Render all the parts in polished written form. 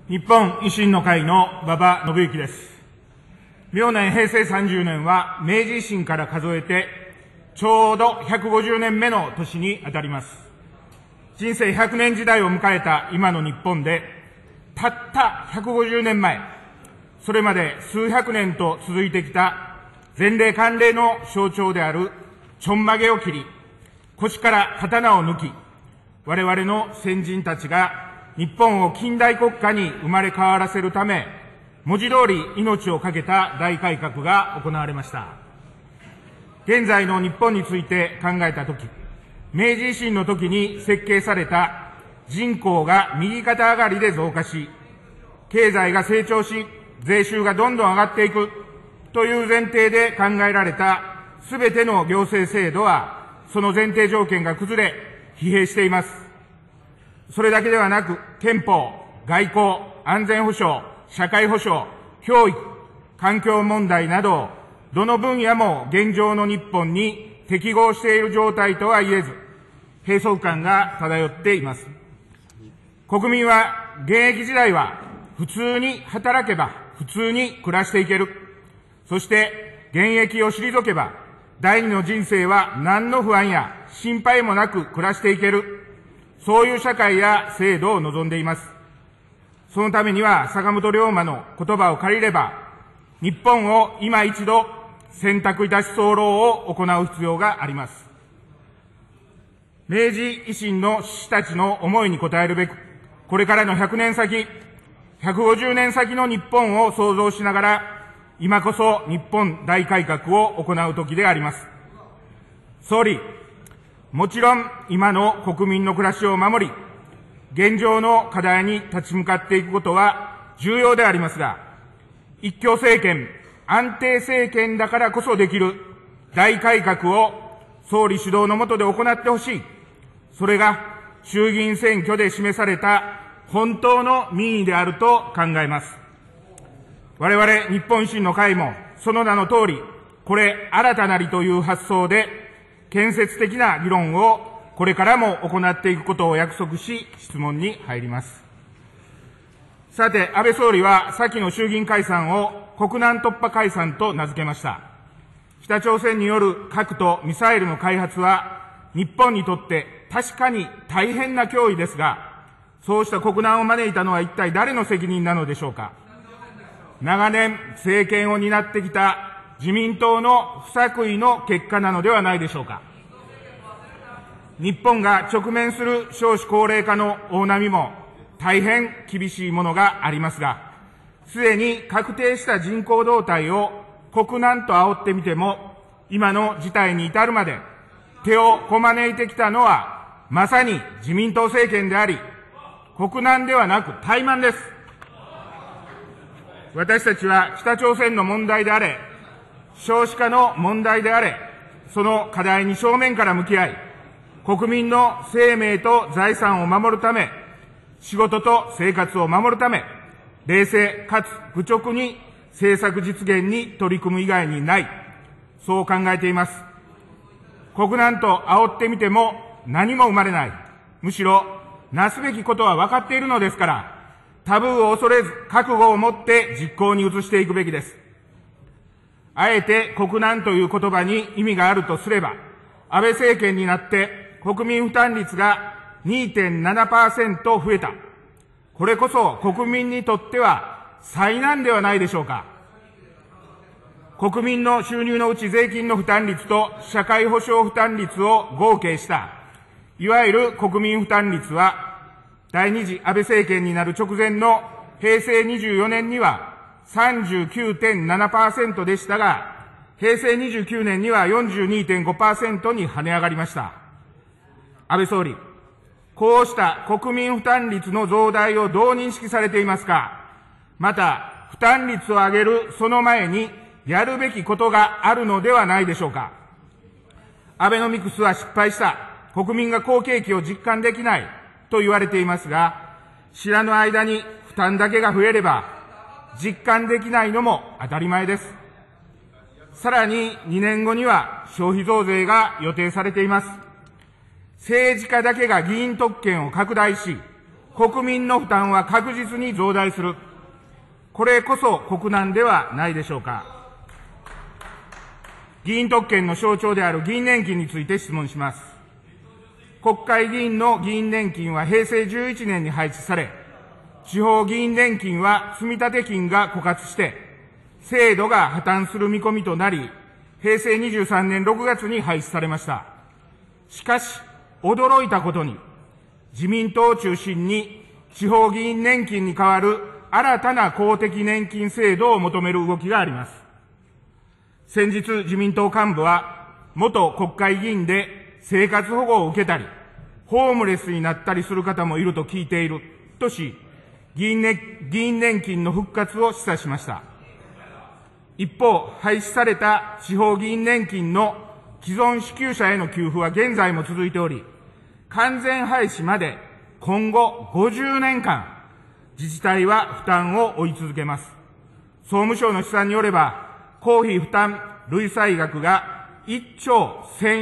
日本維新の会の馬場伸幸です。明年平成30年は明治維新から数えてちょうど150年目の年にあたります。人生100年時代を迎えた今の日本で、たった150年前、それまで数百年と続いてきた前例慣例の象徴であるちょんまげを切り、腰から刀を抜き、我々の先人たちが日本を近代国家に生まれ変わらせるため、文字通り命を懸けた大改革が行われました。現在の日本について考えたとき、明治維新の時に設計された人口が右肩上がりで増加し、経済が成長し、税収がどんどん上がっていくという前提で考えられたすべての行政制度は、その前提条件が崩れ、疲弊しています。それだけではなく、憲法、外交、安全保障、社会保障、教育、環境問題など、どの分野も現状の日本に適合している状態とは言えず、閉塞感が漂っています。国民は現役時代は普通に働けば普通に暮らしていける。そして現役を退けば第二の人生は何の不安や心配もなく暮らしていける。そういう社会や制度を望んでいます。そのためには坂本龍馬の言葉を借りれば、日本を今一度選択いたし候を行う必要があります。明治維新の志士たちの思いに応えるべく、これからの100年先、150年先の日本を創造しながら、今こそ日本大改革を行う時であります。総理、もちろん今の国民の暮らしを守り、現状の課題に立ち向かっていくことは重要でありますが、一強政権、安定政権だからこそできる大改革を総理主導の下で行ってほしい。それが衆議院選挙で示された本当の民意であると考えます。我々日本維新の会もその名の通り、これ新たなりという発想で建設的な議論をこれからも行っていくことを約束し、質問に入ります。さて、安倍総理は先の衆議院解散を国難突破解散と名付けました。北朝鮮による核とミサイルの開発は日本にとって確かに大変な脅威ですが、そうした国難を招いたのは一体誰の責任なのでしょうか。長年政権を担ってきた自民党の不作為の結果なのではないでしょうか。日本が直面する少子高齢化の大波も大変厳しいものがありますが、すでに確定した人口動態を国難と煽ってみても、今の事態に至るまで手をこまねいてきたのはまさに自民党政権であり、国難ではなく怠慢です。私たちは北朝鮮の問題であれ、少子化の問題であれ、その課題に正面から向き合い、国民の生命と財産を守るため、仕事と生活を守るため、冷静かつ愚直に政策実現に取り組む以外にない、そう考えています。国難と煽ってみても何も生まれない。むしろ、なすべきことは分かっているのですから、タブーを恐れず覚悟を持って実行に移していくべきです。あえて国難という言葉に意味があるとすれば、安倍政権になって国民負担率が 2.7% 増えた。これこそ国民にとっては災難ではないでしょうか。国民の収入のうち税金の負担率と社会保障負担率を合計した、いわゆる国民負担率は、第二次安倍政権になる直前の平成24年には 39.7% でしたが、平成29年には 42.5% に跳ね上がりました。安倍総理、こうした国民負担率の増大をどう認識されていますか。また、負担率を上げるその前にやるべきことがあるのではないでしょうか。アベノミクスは失敗した。国民が好景気を実感できないと言われていますが、知らぬ間に負担だけが増えれば、実感できないのも当たり前です。さらに2年後には消費増税が予定されています。政治家だけが議員特権を拡大し、 国民の負担は確実に増大する。これこそ国難ではないでしょうか。議員特権の象徴である議員年金について質問します。国会議員の議員年金は平成11年に廃止され、地方議員年金は積立金が枯渇して、制度が破綻する見込みとなり、平成23年6月に廃止されました。しかし、驚いたことに、自民党を中心に地方議員年金に代わる新たな公的年金制度を求める動きがあります。先日、自民党幹部は、元国会議員で生活保護を受けたり、ホームレスになったりする方もいると聞いているとし、議員年金の復活を示唆しました。一方、廃止された地方議員年金の既存支給者への給付は現在も続いており、完全廃止まで今後50年間、自治体は負担を負い続けます。総務省の試算によれば、公費負担累載額が1兆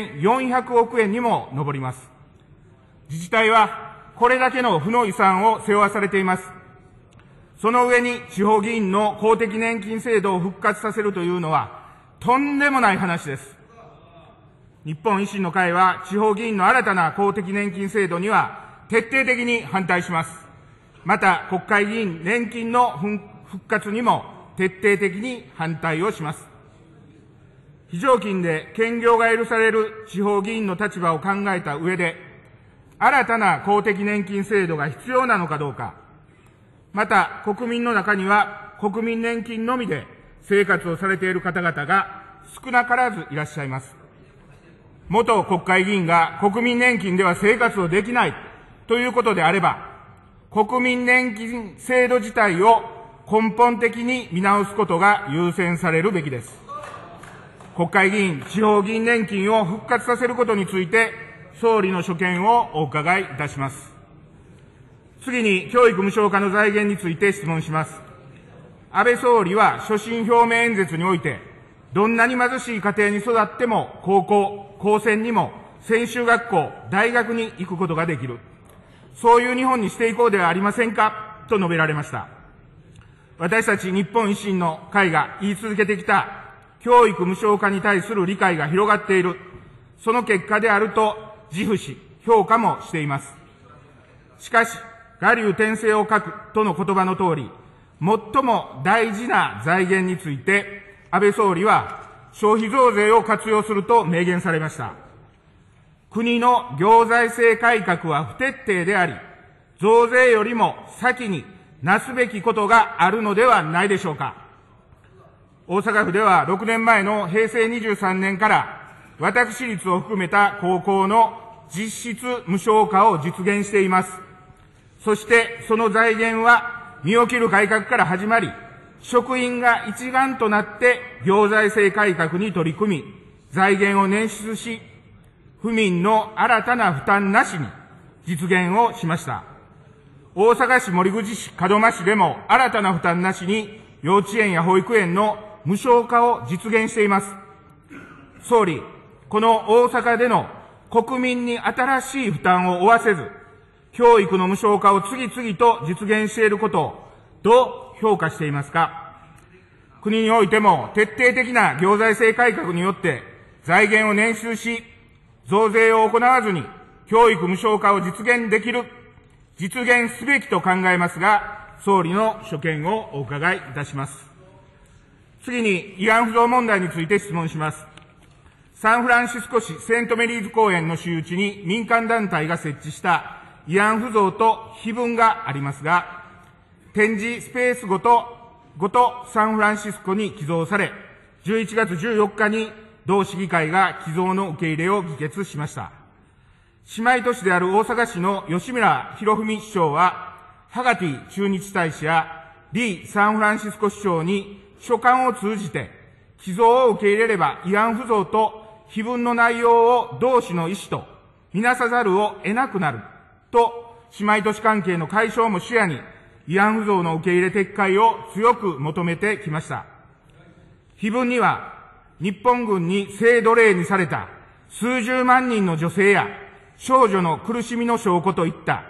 1400億円にも上ります。自治体はこれだけの負の遺産を背負わされています。その上に地方議員の公的年金制度を復活させるというのはとんでもない話です。日本維新の会は地方議員の新たな公的年金制度には徹底的に反対します。また国会議員年金の復活にも徹底的に反対をします。非常勤で兼業が許される地方議員の立場を考えた上で、新たな公的年金制度が必要なのかどうか、また国民の中には国民年金のみで生活をされている方々が少なからずいらっしゃいます。元国会議員が国民年金では生活をできないということであれば、国民年金制度自体を根本的に見直すことが優先されるべきです。国会議員、地方議員年金を復活させることについて、総理の所見をお伺いいたします。次に、教育無償化の財源について質問します。安倍総理は所信表明演説において、どんなに貧しい家庭に育っても高校、高専にも専修学校、大学に行くことができる。そういう日本にしていこうではありませんか、と述べられました。私たち日本維新の会が言い続けてきた教育無償化に対する理解が広がっている、その結果であると自負し、評価もしています。しかし、我流転生を欠くとの言葉の通り、最も大事な財源について、安倍総理は消費増税を活用すると明言されました。国の行財政改革は不徹底であり、増税よりも先になすべきことがあるのではないでしょうか。大阪府では6年前の平成23年から私立を含めた高校の実質無償化を実現しています。そしてその財源は身を切る改革から始まり、職員が一丸となって行財政改革に取り組み、財源を捻出し、府民の新たな負担なしに実現をしました。大阪市、守口市、門真市でも新たな負担なしに幼稚園や保育園の無償化を実現しています。総理、この大阪での国民に新しい負担を負わせず、教育の無償化を次々と実現していることをどう評価していますか。国においても徹底的な行財政改革によって財源を捻出し、増税を行わずに教育無償化を実現できる、実現すべきと考えますが、総理の所見をお伺いいたします。次に、慰安婦像問題について質問します。サンフランシスコ市セントメリーズ公園の私有地に民間団体が設置した慰安婦像と碑文がありますが、展示スペースごとサンフランシスコに寄贈され、11月14日に同市議会が寄贈の受け入れを議決しました。姉妹都市である大阪市の吉村洋文市長は、ハガティ駐日大使やリー・サンフランシスコ市長に書簡を通じて、寄贈を受け入れれば慰安婦像と碑文の内容を同氏の意思とみなさざるを得なくなると、姉妹都市関係の解消も視野に慰安婦像の受け入れ撤回を強く求めてきました。碑文には、日本軍に性奴隷にされた数十万人の女性や少女の苦しみの証拠といった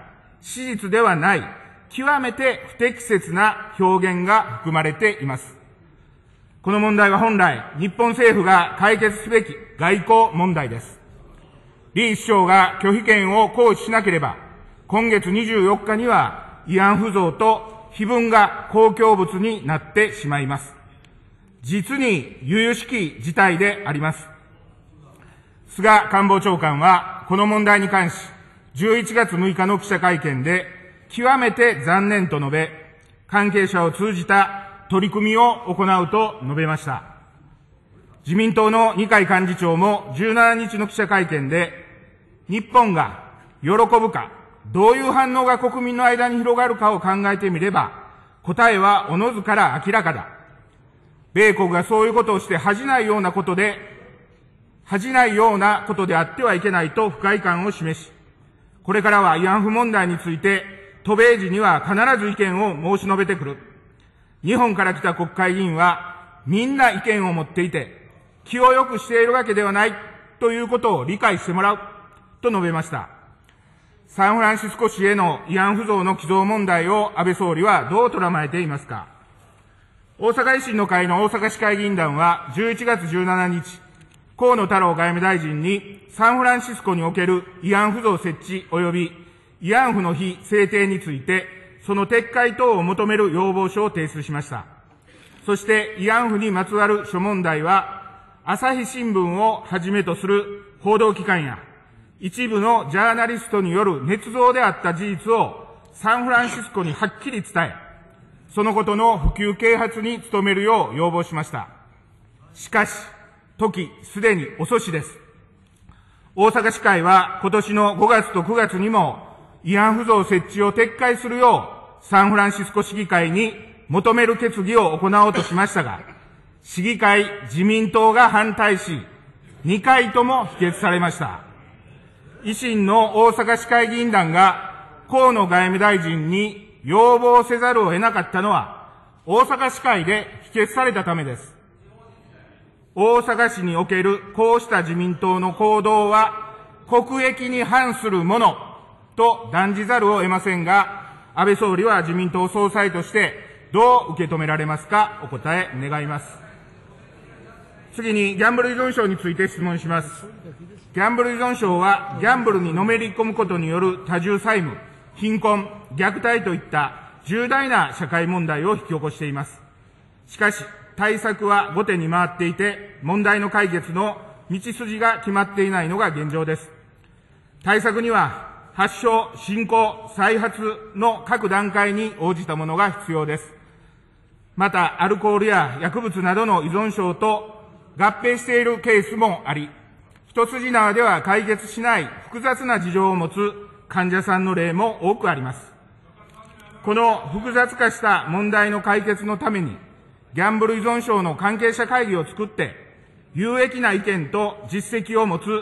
史実ではない、極めて不適切な表現が含まれています。この問題は本来、日本政府が解決すべき外交問題です。李首相が拒否権を行使しなければ、今月24日には慰安婦像と碑文が公共物になってしまいます。実に由々しき事態であります。菅官房長官はこの問題に関し、11月6日の記者会見で、極めて残念と述べ、関係者を通じた取り組みを行うと述べました。自民党の二階幹事長も17日の記者会見で、日本が喜ぶか、どういう反応が国民の間に広がるかを考えてみれば、答えはおのずから明らかだ。米国がそういうことをして恥じないようなことであってはいけないと不快感を示し、これからは慰安婦問題について、渡米時には必ず意見を申し述べてくる。日本から来た国会議員はみんな意見を持っていて、気を良くしているわけではないということを理解してもらうと述べました。サンフランシスコ市への慰安婦像の寄贈問題を安倍総理はどう捉まえていますか。大阪維新の会の大阪市会議員団は11月17日、河野太郎外務大臣にサンフランシスコにおける慰安婦像設置及び慰安婦の日制定について、その撤回等を求める要望書を提出しました。そして慰安婦にまつわる諸問題は、朝日新聞をはじめとする報道機関や一部のジャーナリストによる捏造であった事実をサンフランシスコにはっきり伝え、そのことの普及啓発に努めるよう要望しました。しかし、時すでに遅しです。大阪市会は今年の5月と9月にも慰安婦像設置を撤回するようサンフランシスコ市議会に求める決議を行おうとしましたが、市議会自民党が反対し、2回とも否決されました。維新の大阪市会議員団が河野外務大臣に要望せざるを得なかったのは、大阪市会で否決されたためです。大阪市におけるこうした自民党の行動は国益に反するものと断じざるを得ませんが、安倍総理は自民党総裁としてどう受け止められますか、お答え願います。次にギャンブル依存症について質問します。ギャンブル依存症はギャンブルにのめり込むことによる多重債務、貧困、虐待といった重大な社会問題を引き起こしています。しかし、対策は後手に回っていて、問題の解決の道筋が決まっていないのが現状です。対策には、発症、進行、再発の各段階に応じたものが必要です。また、アルコールや薬物などの依存症と合併しているケースもあり、一筋縄では解決しない複雑な事情を持つ患者さんの例も多くあります。この複雑化した問題の解決のために、ギャンブル依存症の関係者会議を作って、有益な意見と実績を持つ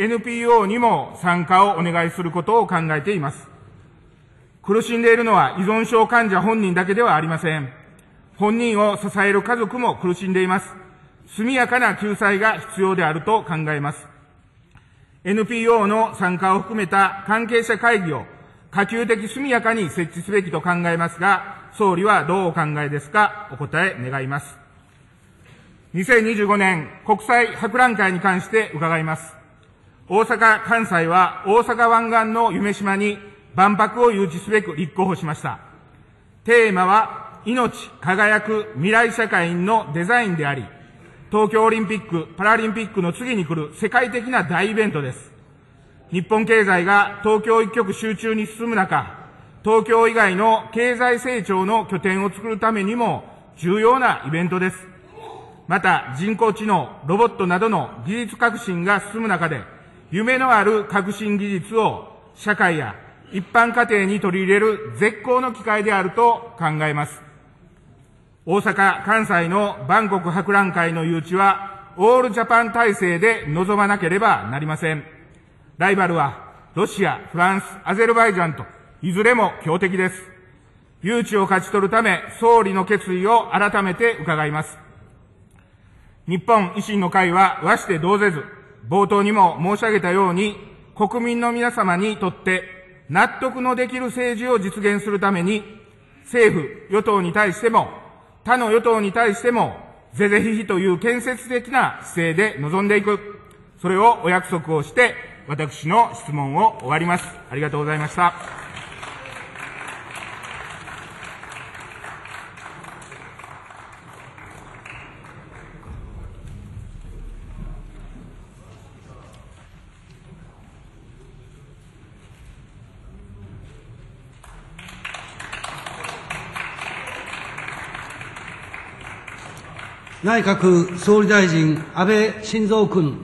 NPO にも参加をお願いすることを考えています。苦しんでいるのは依存症患者本人だけではありません。本人を支える家族も苦しんでいます。速やかな救済が必要であると考えます。NPO の参加を含めた関係者会議を可及的速やかに設置すべきと考えますが、総理はどうお考えですか、お答え願います。2025年国際博覧会に関して伺います。大阪・関西は大阪湾岸の夢洲に万博を誘致すべく立候補しました。テーマは命輝く未来社会のデザインであり、東京オリンピック・パラリンピックの次に来る世界的な大イベントです。日本経済が東京一極集中に進む中、東京以外の経済成長の拠点を作るためにも重要なイベントです。また、人工知能、ロボットなどの技術革新が進む中で、夢のある革新技術を社会や一般家庭に取り入れる絶好の機会であると考えます。大阪・関西の万国博覧会の誘致は、オールジャパン体制で臨まなければなりません。ライバルは、ロシア、フランス、アゼルバイジャンと、いずれも強敵です。誘致を勝ち取るため、総理の決意を改めて伺います。日本維新の会は和して同ぜず、冒頭にも申し上げたように、国民の皆様にとって納得のできる政治を実現するために、政府、与党に対しても、他の与党に対しても、是々非々という建設的な姿勢で臨んでいく、それをお約束をして、私の質問を終わります。ありがとうございました。 内閣総理大臣、安倍晋三君。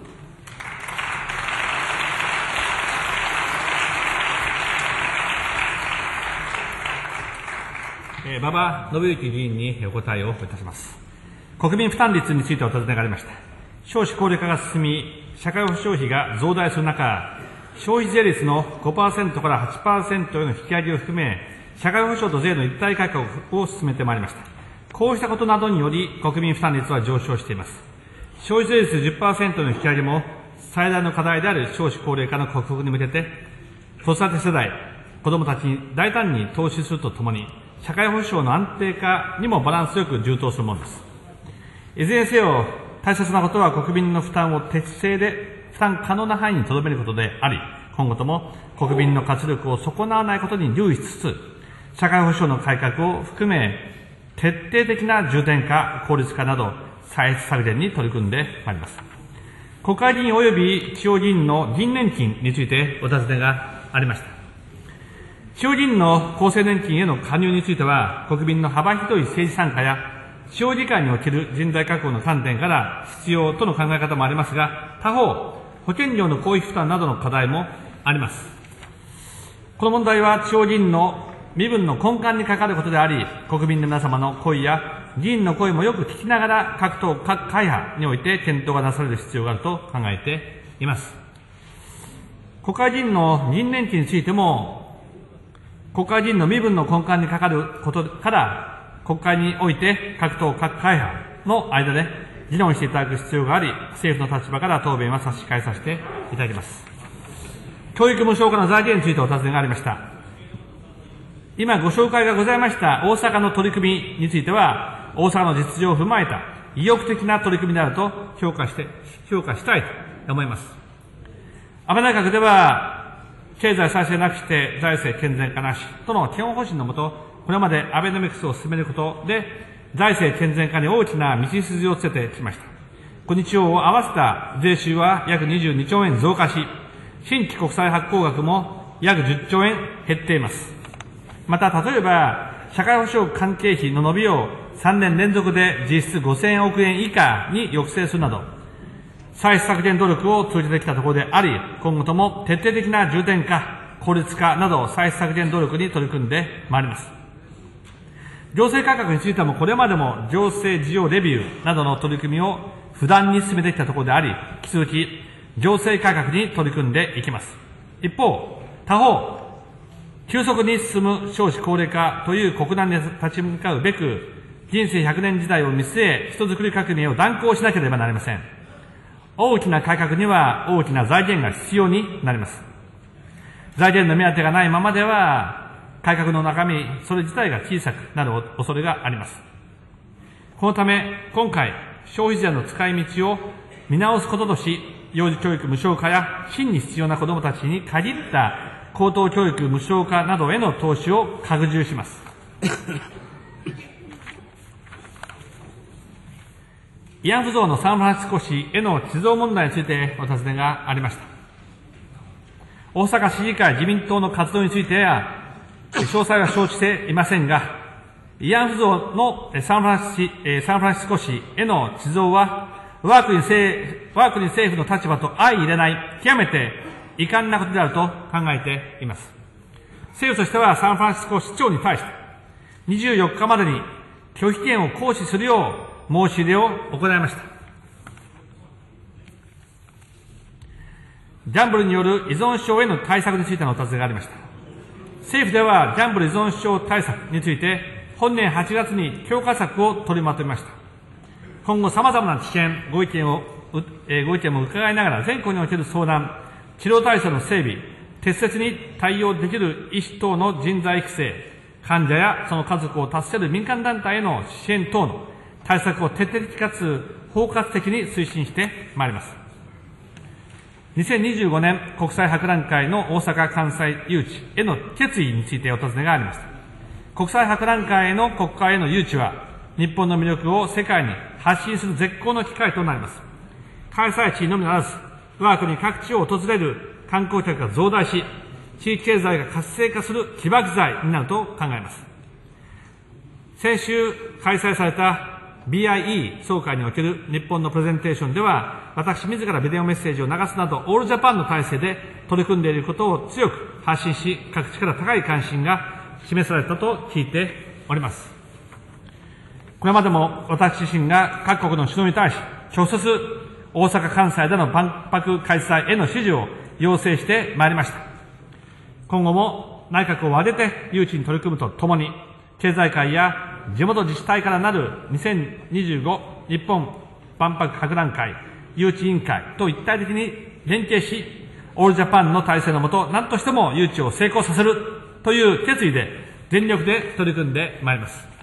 馬場伸幸議員にお答えをいたします。国民負担率についてお尋ねがありました。少子高齢化が進み、社会保障費が増大する中、消費税率の 5% から 8% への引き上げを含め、社会保障と税の一体改革を進めてまいりました。こうしたことなどにより、国民負担率は上昇しています。消費税率 10% の引き上げも、最大の課題である少子高齢化の克服に向けて、子育て世代、子どもたちに大胆に投資するとともに、社会保障の安定化にもバランスよく充当するものです。いずれにせよ、大切なことは国民の負担を適正で負担可能な範囲に留めることであり、今後とも国民の活力を損なわないことに留意しつつ、社会保障の改革を含め、徹底的な重点化、効率化など、歳出削減に取り組んでまいります。国会議員及び地方議員の議員年金についてお尋ねがありました。地方議員の厚生年金への加入については、国民の幅広い政治参加や、地方議会における人材確保の観点から必要との考え方もありますが、他方、保険料の公費負担などの課題もあります。この問題は地方議員の身分の根幹にかかることであり、国民の皆様の声や議員の声もよく聞きながら、各党、各会派において検討がなされる必要があると考えています。国会議員の議員年金についても、国会議員の身分の根幹にかかることから、国会において各党、各会派の間で議論していただく必要があり、政府の立場から答弁は差し控えさせていただきます。教育無償化の財源についてお尋ねがありました。今ご紹介がございました大阪の取り組みについては、大阪の実情を踏まえた意欲的な取り組みであると評価したいと思います。安倍内閣では、経済再生なくして財政健全化なしとの基本方針のもと、これまでアベノミクスを進めることで、財政健全化に大きな道筋をつけてきました。今日を合わせた税収は約22兆円増加し、新規国債発行額も約10兆円減っています。また、例えば、社会保障関係費の伸びを3年連続で実質5000億円以下に抑制するなど、歳出削減努力を通じてきたところであり、今後とも徹底的な重点化、効率化など歳出削減努力に取り組んでまいります。行政改革についても、これまでも行政事業レビューなどの取り組みを不断に進めてきたところであり、引き続き行政改革に取り組んでいきます。一方、他方、急速に進む少子高齢化という国難に立ち向かうべく、人生100年時代を見据え、人づくり革命を断行しなければなりません。大きな改革には大きな財源が必要になります。財源の目当てがないままでは、改革の中身、それ自体が小さくなる恐れがあります。このため、今回、消費税の使い道を見直すこととし、幼児教育無償化や真に必要な子どもたちに限った高等教育無償化などへの投資を拡充します。慰安婦像のサンフランシスコ市への地蔵問題についてお尋ねがありました。大阪市議会自民党の活動については、詳細は承知していませんが、慰安婦像のサンフランシスコ市への地蔵は、我が国政府の立場と相入れない、極めて遺憾なことであると考えています。政府としてはサンフランシスコ市長に対して、24日までに拒否権を行使するよう申し入れを行いました。ギャンブルによる依存症への対策についてのお尋ねがありました。政府ではギャンブル依存症対策について、本年8月に強化策を取りまとめました。今後様々な知見、ご意見も伺いながら、全国における相談、治療体制の整備、 適切に対応できる医師等の人材育成、患者やその家族を助ける民間団体への支援等の対策を徹底的かつ包括的に推進してまいります。2025年国際博覧会の大阪・関西誘致への決意についてお尋ねがありました。国際博覧会への国会への誘致は、日本の魅力を世界に発信する絶好の機会となります。開催地のみならず、我が国各地を訪れる観光客が増大し、地域経済が活性化する起爆剤になると考えます。先週開催された BIE 総会における日本のプレゼンテーションでは、私自らビデオメッセージを流すなど、オールジャパンの体制で取り組んでいることを強く発信し、各地から高い関心が示されたと聞いております。これまでも私自身が各国の首脳に対し、直接大阪・関西での万博開催への支持を要請してまいりました。今後も内閣を挙げて誘致に取り組むとともに、経済界や地元自治体からなる2025日本万博博覧会誘致委員会と一体的に連携し、オールジャパンの体制のもと、何としても誘致を成功させるという決意で全力で取り組んでまいります。